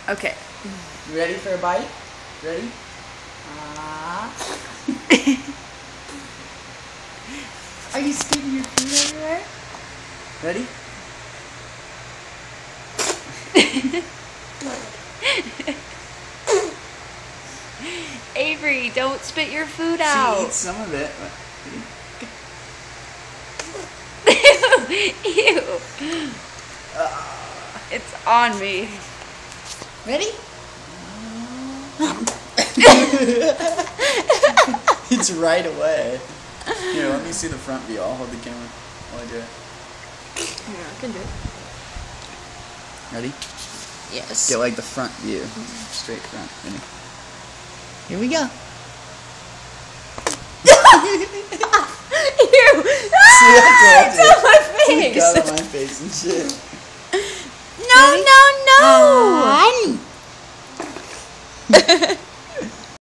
Okay. You ready for a bite? Ready? Are you sticking your food everywhere? Ready? Avery, don't spit your food She out. eats some of it. Ew. It's on me. Ready? It's right away. Here, let me see the front view. I'll hold the camera while I do it. Yeah, I can do it. Ready? Yes. Get like the front view. Straight front. Ready? Here we go. Ew! See, I It's told on my you. face. It got on my face and shit. No, no, no!